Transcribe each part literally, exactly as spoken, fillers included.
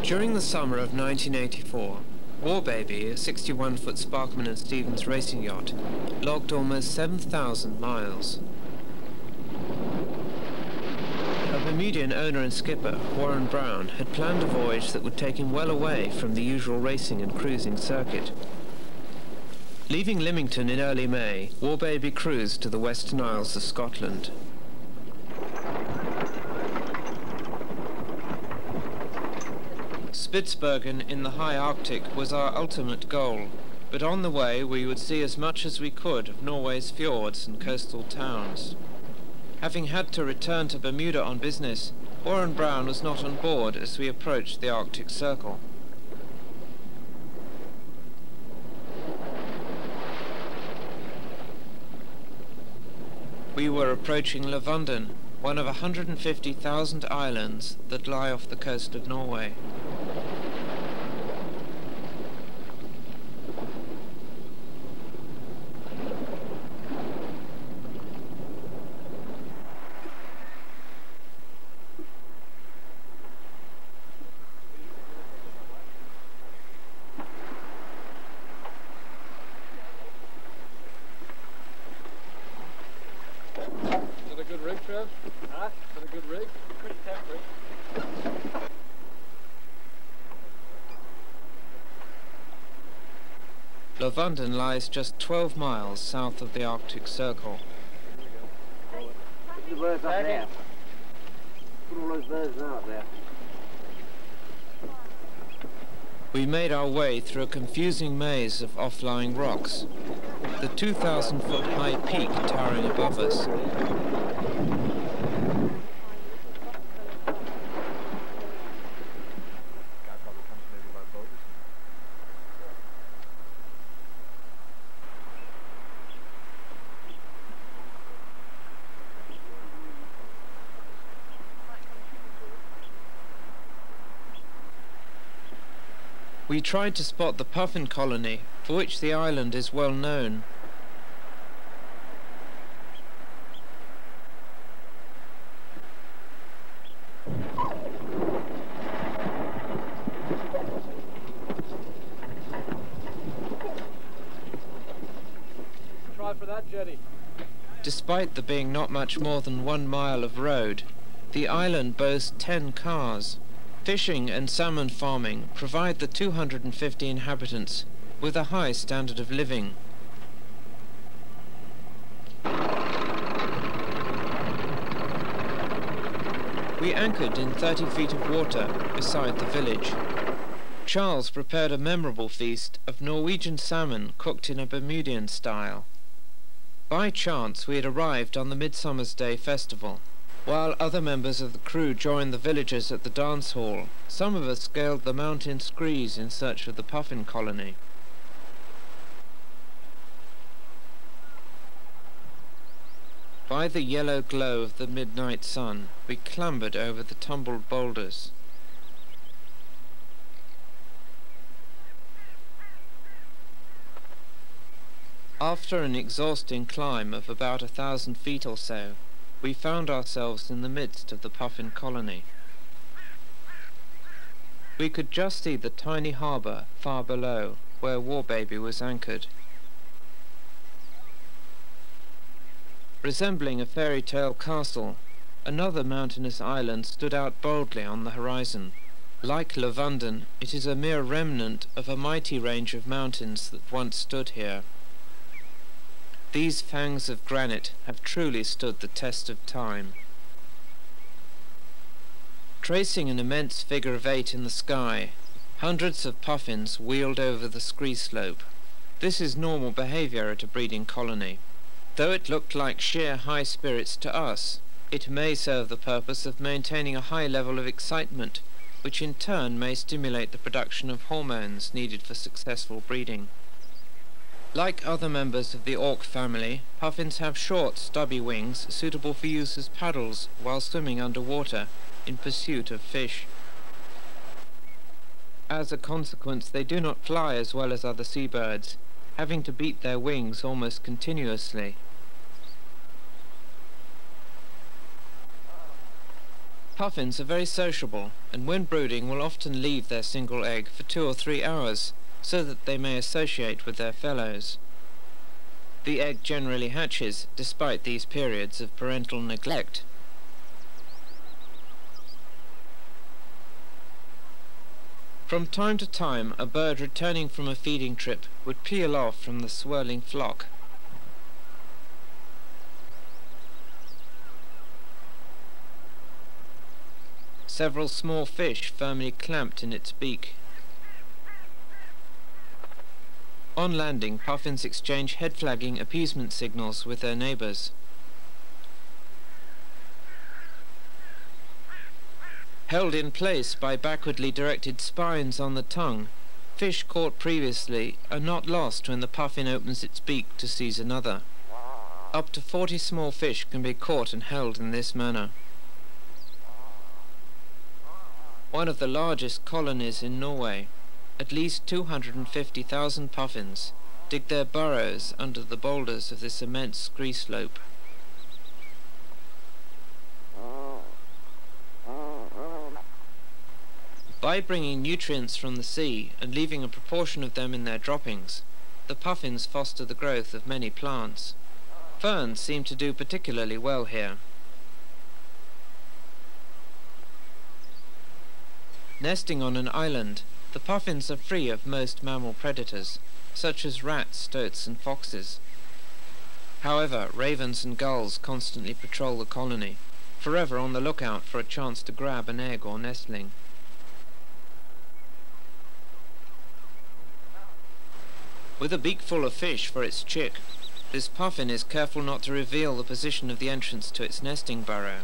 During the summer of nineteen eighty-four, Warbaby, a sixty-one foot Sparksman Stevens racing yacht, logged almost seven thousand miles. A Bermudian owner and skipper, Warren Brown, had planned a voyage that would take him well away from the usual racing and cruising circuit. Leaving Lymington in early May, Warbaby cruised to the Western Isles of Scotland. Spitsbergen in the high Arctic was our ultimate goal, but on the way we would see as much as we could of Norway's fjords and coastal towns. Having had to return to Bermuda on business, Warren Brown was not on board as we approached the Arctic Circle. We were approaching Lavanden, one of one hundred fifty thousand islands that lie off the coast of Norway. Huh? Got a good rig? Pretty temporary. Lavanden lies just twelve miles south of the Arctic Circle. Put the birds up there. Put all those birds out there. We made our way through a confusing maze of off-lying rocks, the two thousand foot high peak towering above us. We tried to spot the puffin colony, for which the island is well known. Try for that jetty. Despite there being not much more than one mile of road, the island boasts ten cars. Fishing and salmon farming provide the two hundred fifty inhabitants with a high standard of living. We anchored in thirty feet of water beside the village. Charles prepared a memorable feast of Norwegian salmon cooked in a Bermudian style. By chance we had arrived on the Midsummer's Day festival. While other members of the crew joined the villagers at the dance hall, some of us scaled the mountain screes in search of the puffin colony. By the yellow glow of the midnight sun, we clambered over the tumbled boulders. After an exhausting climb of about a thousand feet or so, we found ourselves in the midst of the puffin colony. We could just see the tiny harbour far below, where Warbaby was anchored. Resembling a fairy tale castle, another mountainous island stood out boldly on the horizon. Like Lavanden, it is a mere remnant of a mighty range of mountains that once stood here. These fangs of granite have truly stood the test of time. Tracing an immense figure of eight in the sky, hundreds of puffins wheeled over the scree slope. This is normal behaviour at a breeding colony. Though it looked like sheer high spirits to us, it may serve the purpose of maintaining a high level of excitement, which in turn may stimulate the production of hormones needed for successful breeding. Like other members of the auk family, puffins have short, stubby wings suitable for use as paddles while swimming underwater in pursuit of fish. As a consequence, they do not fly as well as other seabirds, having to beat their wings almost continuously. Puffins are very sociable, and when brooding will often leave their single egg for two or three hours, so that they may associate with their fellows. The egg generally hatches, despite these periods of parental neglect. From time to time, a bird returning from a feeding trip would peel off from the swirling flock. Several small fish firmly clamped in its beak. On landing, puffins exchange head-flagging appeasement signals with their neighbours. Held in place by backwardly directed spines on the tongue, fish caught previously are not lost when the puffin opens its beak to seize another. Up to forty small fish can be caught and held in this manner. One of the largest colonies in Norway, at least two hundred fifty thousand puffins, dig their burrows under the boulders of this immense scree slope. By bringing nutrients from the sea and leaving a proportion of them in their droppings, the puffins foster the growth of many plants. Ferns seem to do particularly well here. Nesting on an island, the puffins are free of most mammal predators, such as rats, stoats and foxes. However, ravens and gulls constantly patrol the colony, forever on the lookout for a chance to grab an egg or nestling. With a beak full of fish for its chick, this puffin is careful not to reveal the position of the entrance to its nesting burrow.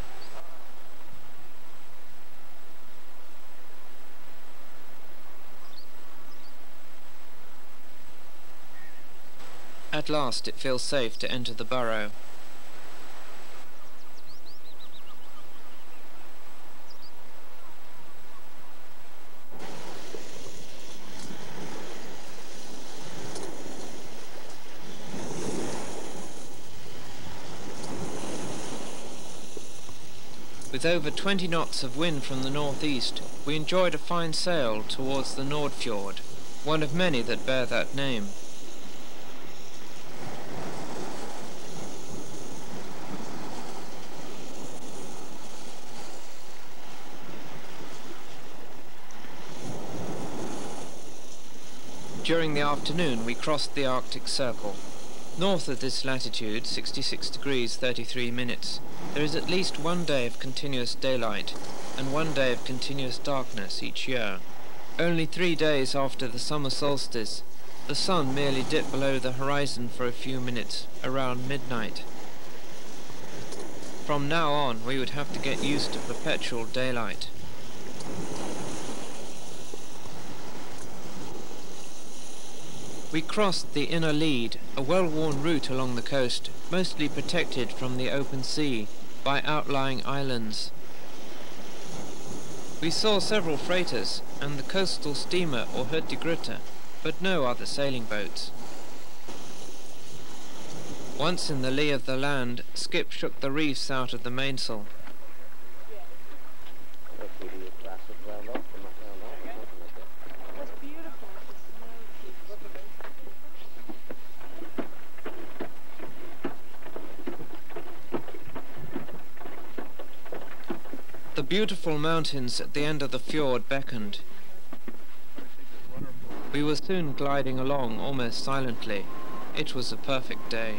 At last it feels safe to enter the burrow. With over twenty knots of wind from the northeast, we enjoyed a fine sail towards the Nordfjord, one of many that bear that name. During the afternoon we crossed the Arctic Circle. North of this latitude, sixty-six degrees thirty-three minutes, there is at least one day of continuous daylight and one day of continuous darkness each year. Only three days after the summer solstice, the sun merely dipped below the horizon for a few minutes, around midnight. From now on we would have to get used to perpetual daylight. We crossed the inner lead, a well-worn route along the coast, mostly protected from the open sea by outlying islands. We saw several freighters and the coastal steamer or Hurtigrute, but no other sailing boats. Once in the lee of the land, Skip shook the reefs out of the mainsail. The beautiful mountains at the end of the fjord beckoned. We were soon gliding along almost silently. It was a perfect day.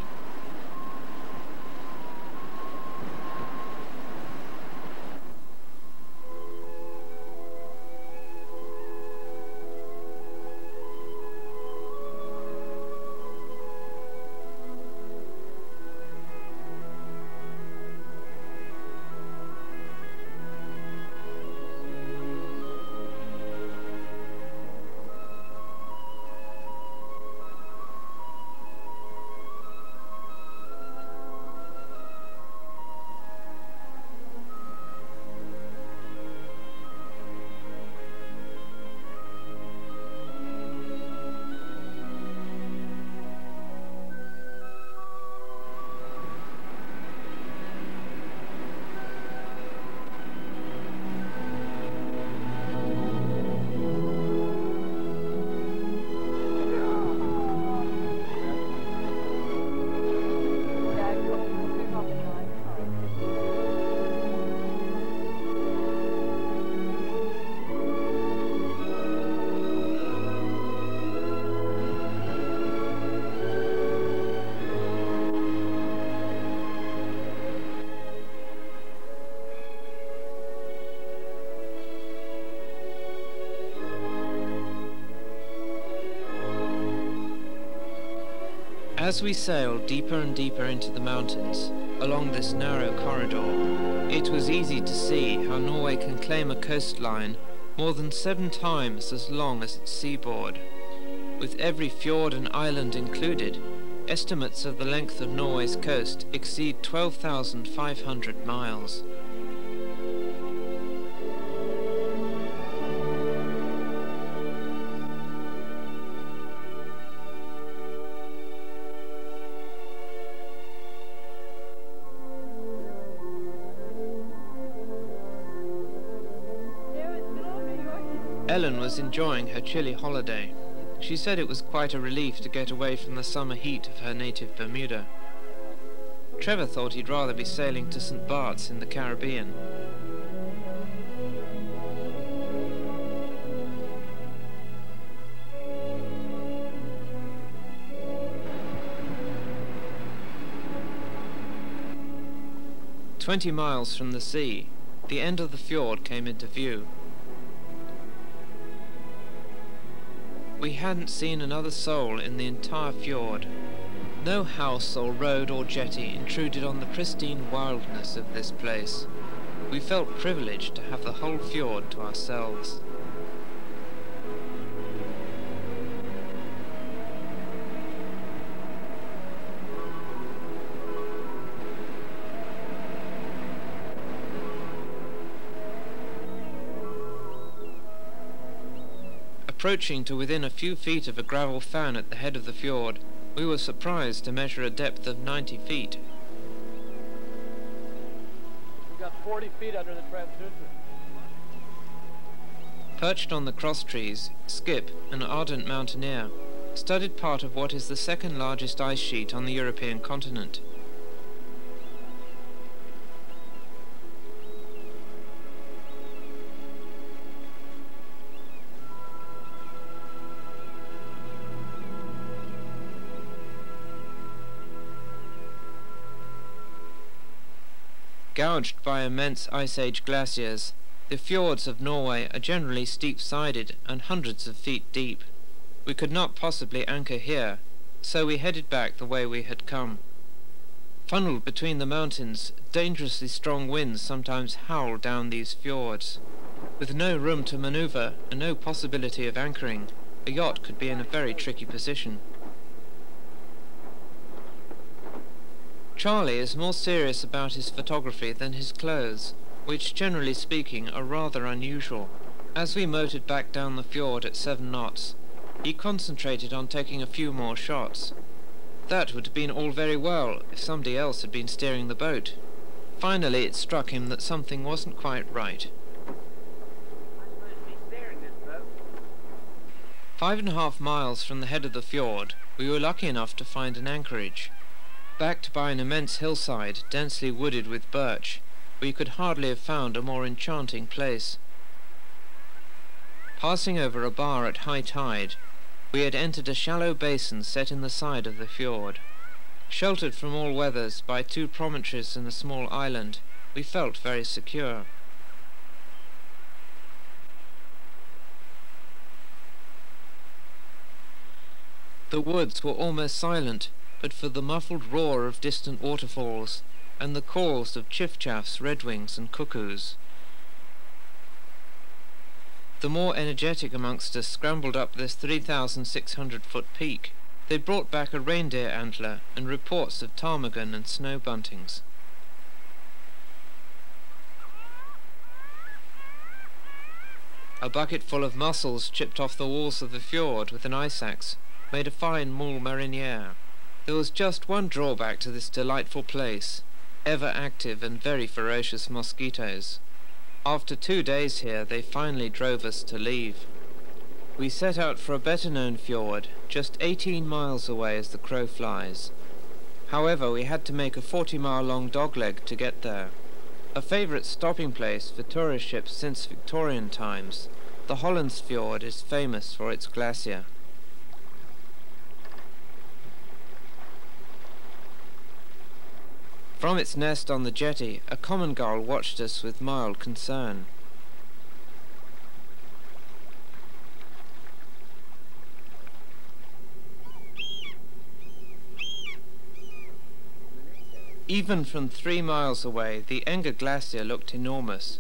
As we sailed deeper and deeper into the mountains, along this narrow corridor, it was easy to see how Norway can claim a coastline more than seven times as long as its seaboard. With every fjord and island included, estimates of the length of Norway's coast exceed twelve thousand five hundred miles. Ellen was enjoying her chilly holiday. She said it was quite a relief to get away from the summer heat of her native Bermuda. Trevor thought he'd rather be sailing to Saint Bart's in the Caribbean. Twenty miles from the sea, the end of the fjord came into view. We hadn't seen another soul in the entire fjord. No house or road or jetty intruded on the pristine wildness of this place. We felt privileged to have the whole fjord to ourselves. Approaching to within a few feet of a gravel fan at the head of the fjord, we were surprised to measure a depth of ninety feet. We got forty feet under the transducer. Perched on the cross trees, Skip, an ardent mountaineer, studied part of what is the second largest ice sheet on the European continent. Gouged by immense Ice Age glaciers, the fjords of Norway are generally steep-sided and hundreds of feet deep. We could not possibly anchor here, so we headed back the way we had come. Funneled between the mountains, dangerously strong winds sometimes howl down these fjords. With no room to maneuver and no possibility of anchoring, a yacht could be in a very tricky position. Charlie is more serious about his photography than his clothes, which, generally speaking, are rather unusual. As we motored back down the fjord at seven knots, he concentrated on taking a few more shots. That would have been all very well if somebody else had been steering the boat. Finally, it struck him that something wasn't quite right. I'm supposed to be steering this boat. Five and a half miles from the head of the fjord, we were lucky enough to find an anchorage. Backed by an immense hillside, densely wooded with birch, we could hardly have found a more enchanting place. Passing over a bar at high tide, we had entered a shallow basin set in the side of the fjord. Sheltered from all weathers by two promontories and a small island, we felt very secure. The woods were almost silent, but for the muffled roar of distant waterfalls and the calls of chiffchaffs, redwings and cuckoos. The more energetic amongst us scrambled up this three thousand six hundred foot peak. They brought back a reindeer antler and reports of ptarmigan and snow buntings. A bucket full of mussels chipped off the walls of the fjord with an ice axe made a fine moule marinière. There was just one drawback to this delightful place: ever active and very ferocious mosquitoes. After two days here, they finally drove us to leave. We set out for a better-known fjord, just eighteen miles away as the crow flies. However, we had to make a forty-mile-long dogleg to get there. A favourite stopping place for tourist ships since Victorian times, the Hollandsfjord is famous for its glacier. From its nest on the jetty, a common gull watched us with mild concern. Even from three miles away, the Enger Glacier looked enormous.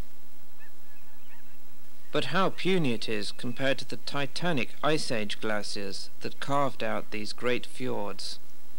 But how puny it is compared to the titanic Ice Age glaciers that carved out these great fjords.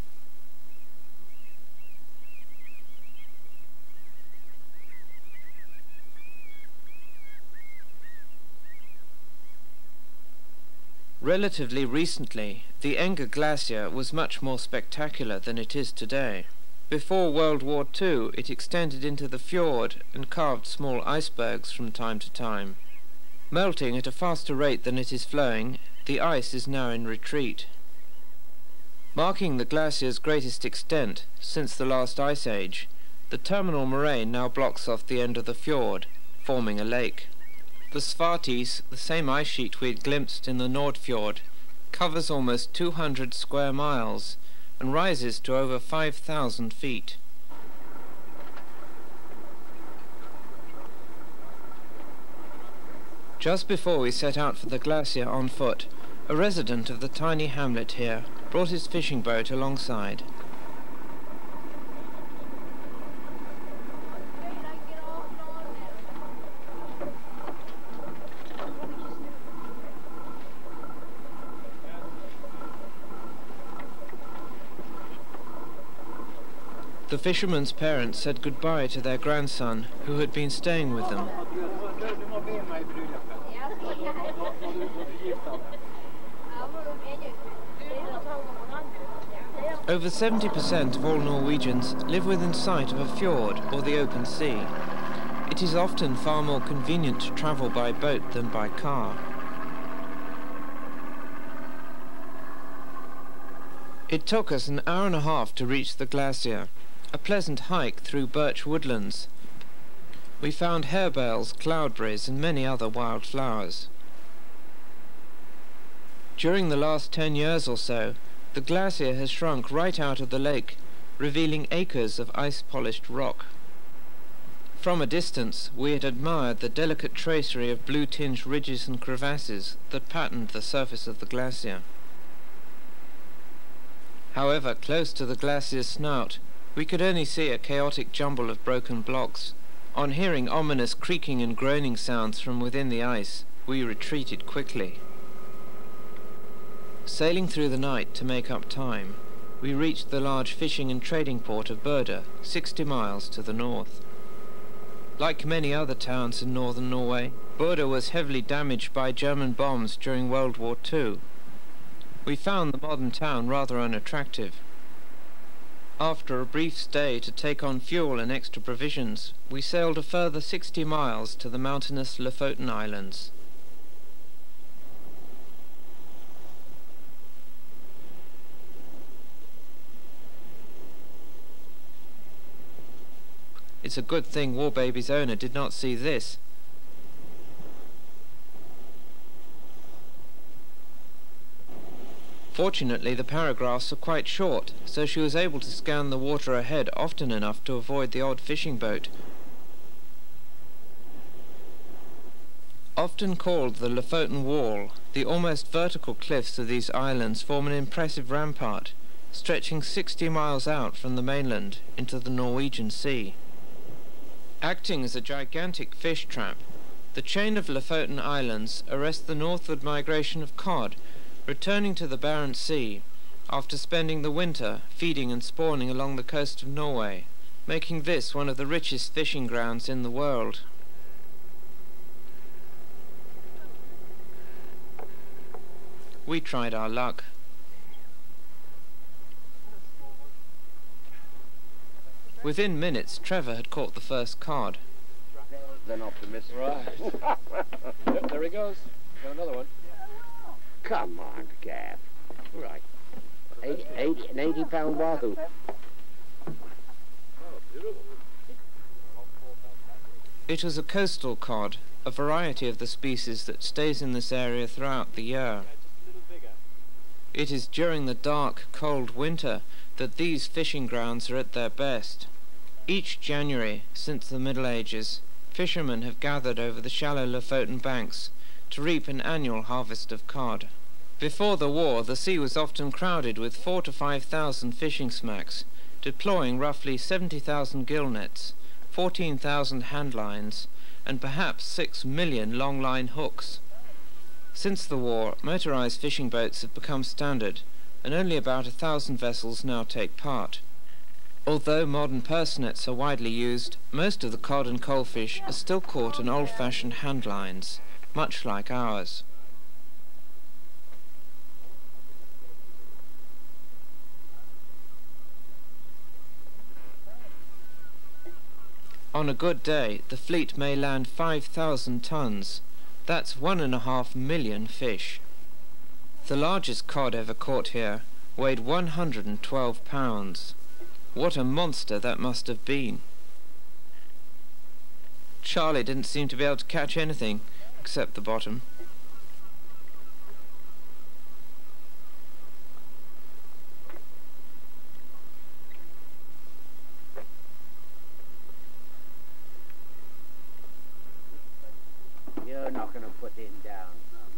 Relatively recently, the Enger Glacier was much more spectacular than it is today. Before World War Two, it extended into the fjord and carved small icebergs from time to time. Melting at a faster rate than it is flowing, the ice is now in retreat. Marking the glacier's greatest extent since the last ice age, the terminal moraine now blocks off the end of the fjord, forming a lake. The Svartis, the same ice sheet we had glimpsed in the Nordfjord, covers almost two hundred square miles and rises to over five thousand feet. Just before we set out for the glacier on foot, a resident of the tiny hamlet here brought his fishing boat alongside. The fisherman's parents said goodbye to their grandson, who had been staying with them. Over seventy percent of all Norwegians live within sight of a fjord or the open sea. It is often far more convenient to travel by boat than by car. It took us an hour and a half to reach the glacier, a pleasant hike through birch woodlands. We found harebells, cloudberries and many other wild flowers. During the last ten years or so, the glacier has shrunk right out of the lake, revealing acres of ice-polished rock. From a distance, we had admired the delicate tracery of blue-tinged ridges and crevasses that patterned the surface of the glacier. However, close to the glacier's snout, we could only see a chaotic jumble of broken blocks. On hearing ominous creaking and groaning sounds from within the ice, we retreated quickly. Sailing through the night to make up time, we reached the large fishing and trading port of Berda, sixty miles to the north. Like many other towns in northern Norway, Berda was heavily damaged by German bombs during World War Two. We found the modern town rather unattractive. After a brief stay to take on fuel and extra provisions, we sailed a further sixty miles to the mountainous Lofoten Islands. It's a good thing Warbaby's owner did not see this. Fortunately, the paragraphs are quite short, so she was able to scan the water ahead often enough to avoid the odd fishing boat. Often called the Lofoten Wall, the almost vertical cliffs of these islands form an impressive rampart, stretching sixty miles out from the mainland into the Norwegian Sea. Acting as a gigantic fish trap, the chain of Lofoten Islands arrests the northward migration of cod, returning to the Barents Sea after spending the winter feeding and spawning along the coast of Norway, making this one of the richest fishing grounds in the world. We tried our luck. Within minutes, Trevor had caught the first cod. Then optimistic. Right. Yep, there he goes. Got another one. Come on, Gav. Right. Eighty, eighty, an eighty pound wahoo. It was a coastal cod, a variety of the species that stays in this area throughout the year. It is during the dark, cold winter that these fishing grounds are at their best. Each January, since the Middle Ages, fishermen have gathered over the shallow Lofoten banks to reap an annual harvest of cod. Before the war, the sea was often crowded with four to five thousand fishing smacks, deploying roughly seventy thousand gill nets, fourteen thousand hand lines, and perhaps six million long-line hooks. Since the war, motorized fishing boats have become standard, and only about a thousand vessels now take part. Although modern purse nets are widely used, most of the cod and coalfish are still caught in old-fashioned hand lines, much like ours. On a good day, the fleet may land five thousand tons. That's one and a half million fish. The largest cod ever caught here weighed one hundred and twelve pounds. What a monster that must have been. Charlie didn't seem to be able to catch anything, except the bottom. You're not going to put him down.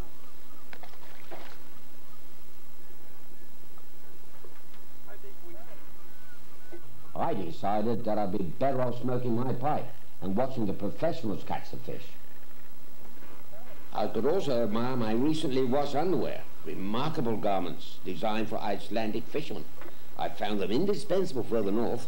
I decided that I'd be better off smoking my pipe and watching the professionals catch the fish. I could also admire my recently washed underwear, remarkable garments designed for Icelandic fishermen. I found them indispensable further north.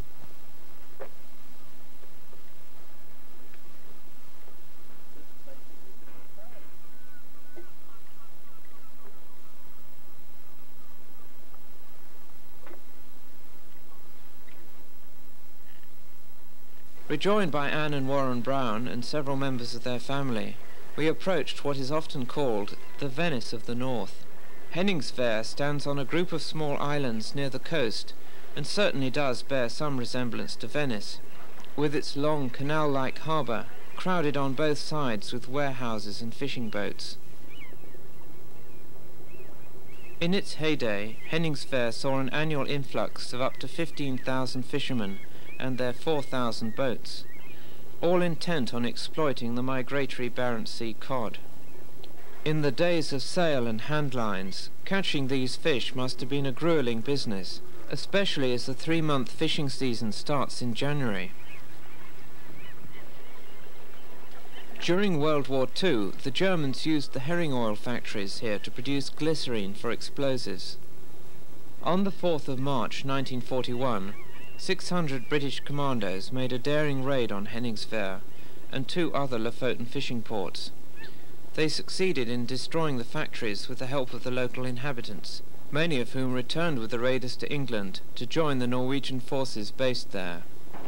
Rejoined by Anne and Warren Brown and several members of their family, we approached what is often called the Venice of the North. Henningsvær stands on a group of small islands near the coast, and certainly does bear some resemblance to Venice, with its long canal-like harbour, crowded on both sides with warehouses and fishing boats. In its heyday, Henningsvær saw an annual influx of up to fifteen thousand fishermen and their four thousand boats, all intent on exploiting the migratory Barents Sea cod. In the days of sail and hand lines, catching these fish must have been a grueling business, especially as the three-month fishing season starts in January. During World War Two, the Germans used the herring oil factories here to produce glycerine for explosives. On the fourth of March nineteen forty-one, six hundred British commandos made a daring raid on Henningsvær and two other Lofoten fishing ports. They succeeded in destroying the factories with the help of the local inhabitants, many of whom returned with the raiders to England to join the Norwegian forces based there.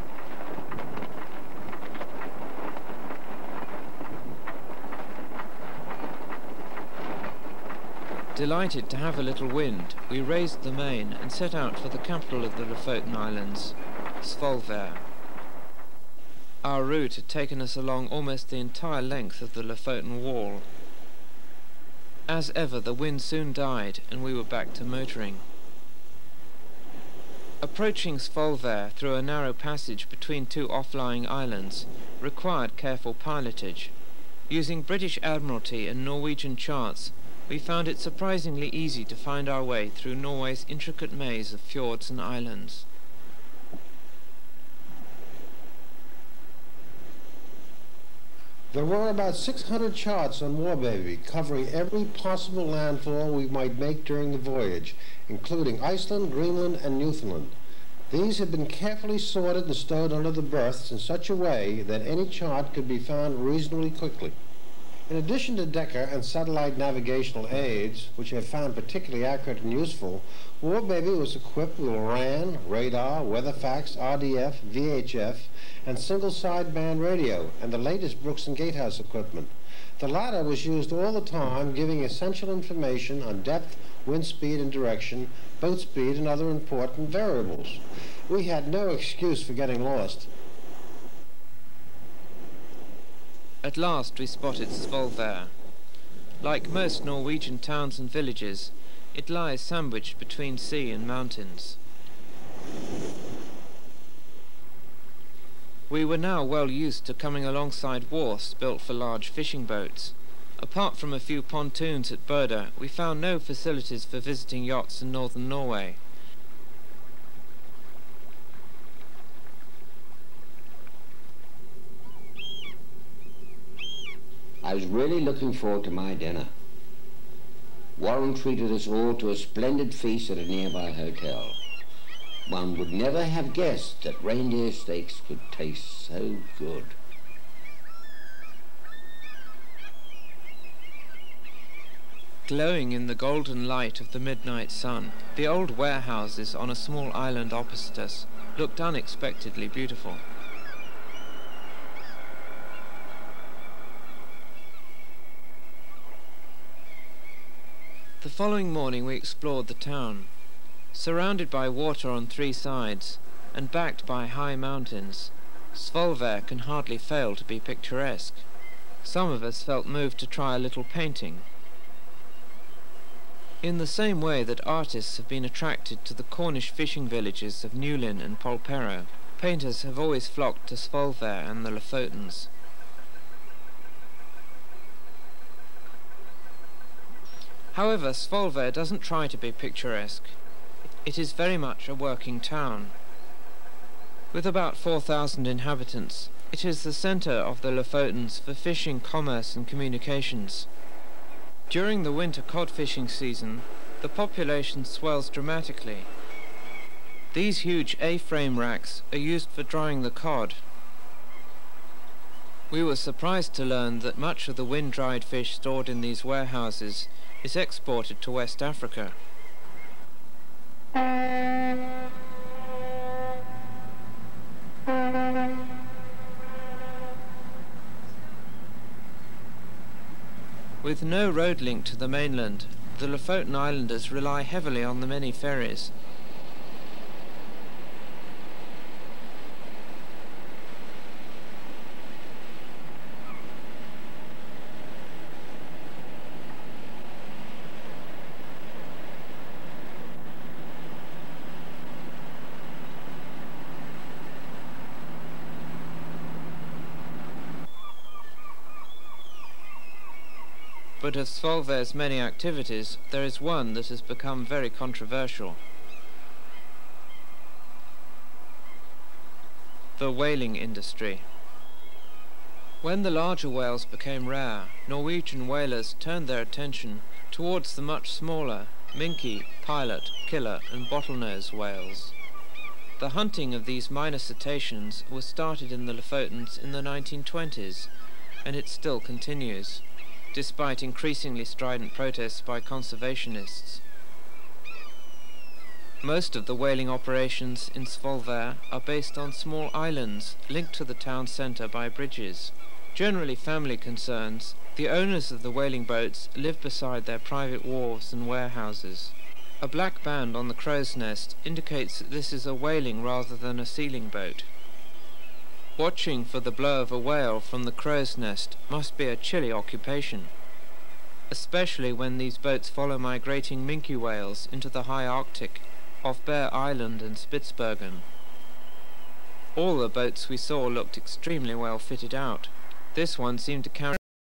Delighted to have a little wind, we raised the main and set out for the capital of the Lofoten Islands, Svolvær. Our route had taken us along almost the entire length of the Lofoten Wall. As ever, the wind soon died and we were back to motoring. Approaching Svolvær through a narrow passage between two off-lying islands required careful pilotage. Using British Admiralty and Norwegian charts, we found it surprisingly easy to find our way through Norway's intricate maze of fjords and islands. There were about six hundred charts on Warbaby, covering every possible landfall we might make during the voyage, including Iceland, Greenland, and Newfoundland. These had been carefully sorted and stowed under the berths in such a way that any chart could be found reasonably quickly. In addition to Decker and satellite navigational aids, which I found particularly accurate and useful, Warbaby was equipped with R A N, radar, weatherfax, R D F, V H F, and single sideband radio, and the latest Brooks and Gatehouse equipment. The latter was used all the time, giving essential information on depth, wind speed and direction, boat speed, and other important variables. We had no excuse for getting lost. At last we spotted Svolvær. Like most Norwegian towns and villages, it lies sandwiched between sea and mountains. We were now well used to coming alongside wharfs built for large fishing boats. Apart from a few pontoons at Berda, we found no facilities for visiting yachts in northern Norway. I was really looking forward to my dinner. Warren treated us all to a splendid feast at a nearby hotel. One would never have guessed that reindeer steaks could taste so good. Glowing in the golden light of the midnight sun, the old warehouses on a small island opposite us looked unexpectedly beautiful. The following morning we explored the town. Surrounded by water on three sides, and backed by high mountains, Svolvær can hardly fail to be picturesque. Some of us felt moved to try a little painting. In the same way that artists have been attracted to the Cornish fishing villages of Newlyn and Polperro, painters have always flocked to Svolvær and the Lofotens. However, Svolvær doesn't try to be picturesque. It is very much a working town. With about four thousand inhabitants, it is the centre of the Lofotens for fishing, commerce and communications. During the winter cod fishing season, the population swells dramatically. These huge A-frame racks are used for drying the cod. We were surprised to learn that much of the wind-dried fish stored in these warehouses is exported to West Africa. With no road link to the mainland, the Lofoten Islanders rely heavily on the many ferries. But of Svolvær's many activities, there is one that has become very controversial. The whaling industry. When the larger whales became rare, Norwegian whalers turned their attention towards the much smaller minke, pilot, killer and bottlenose whales. The hunting of these minor cetaceans was started in the Lofotens in the nineteen twenties, and it still continues, despite increasingly strident protests by conservationists. Most of the whaling operations in Svolvær are based on small islands linked to the town centre by bridges. Generally family concerns, the owners of the whaling boats live beside their private wharves and warehouses. A black band on the crow's nest indicates that this is a whaling rather than a sealing boat. Watching for the blow of a whale from the crow's nest must be a chilly occupation, especially when these boats follow migrating minke whales into the high Arctic, off Bear Island and Spitsbergen. All the boats we saw looked extremely well fitted out. This one seemed to carry